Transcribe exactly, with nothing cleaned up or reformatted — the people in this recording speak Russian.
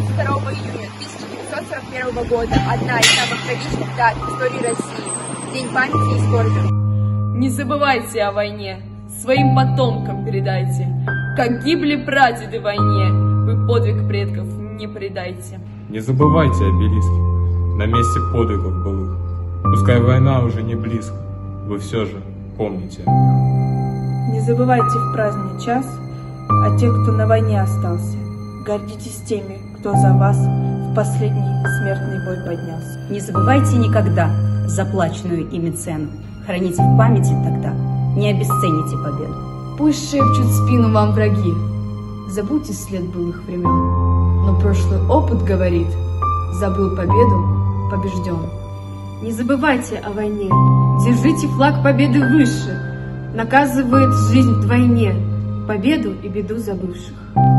двадцать второго июня тысяча девятьсот сорок первого года одна из самых трагичных дат в истории России. День памяти и скорби. Не забывайте о войне, своим потомкам передайте. Как гибли прадеды в войне, вы подвиг предков не предайте. Не забывайте обелиски на месте подвигов былых. Пускай война уже не близко, вы все же помните о ней. Не забывайте в праздный час о тех, кто на войне остался. Гордитесь теми, кто за вас в последний смертный бой поднялся. Не забывайте никогда заплаченную ими цену. Храните в памяти тогда, не обесцените победу. Пусть шепчут в спину вам враги, забудьте след былых времен. Но прошлый опыт говорит, забыл победу, побежден. Не забывайте о войне, держите флаг победы выше, наказывает жизнь вдвойне, победу и беду забывших.